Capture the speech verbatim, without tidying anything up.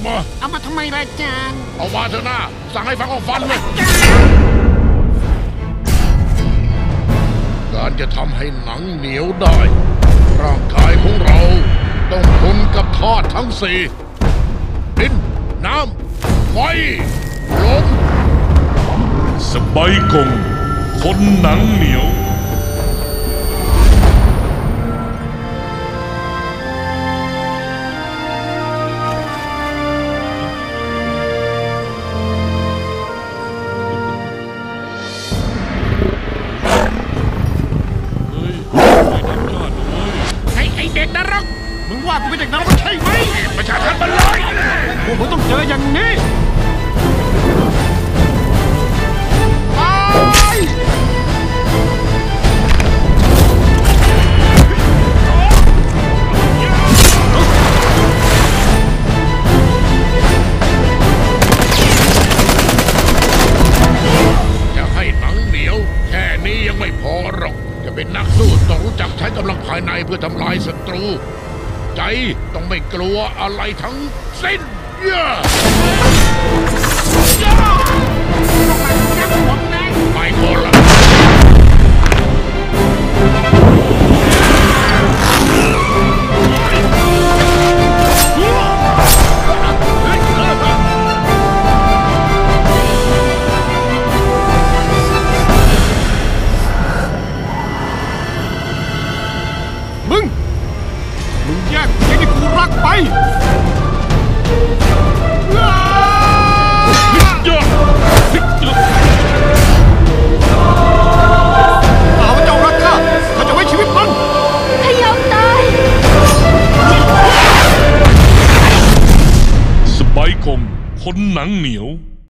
มาเอามาทำไมล่ะอาจารย์เอามาเถอะนะสั่งให้ฟังเอาฟันเลยการจะทำให้หนังเหนียวได้ร่างกายของเราต้องทนกับธาตุทั้งสี่ดินน้ำไฟลมสไปกงคนหนังเหนียวเด็กนรกมึงว่ากูเป็นเด็กนรกใช่ไหมประชาชนมันเลยพวกมึงต้องเจออย่างนี้จะให้หนังเหนียวแค่นี้ยังไม่พอหรอกจะเป็นนักสู้ต้องรู้จักใช้กำลังภายในเพื่อทำลายศัตรูใจต้องไม่กลัวอะไรทั้งสิ้นเย่ไม่โกรธมึงมึงแยกเด็กที่กูรักไปเอาเจ้ารักข้าข้าจะไว้ชีวิตมันข้ายอมตายสไปกงคนหนังเหนียว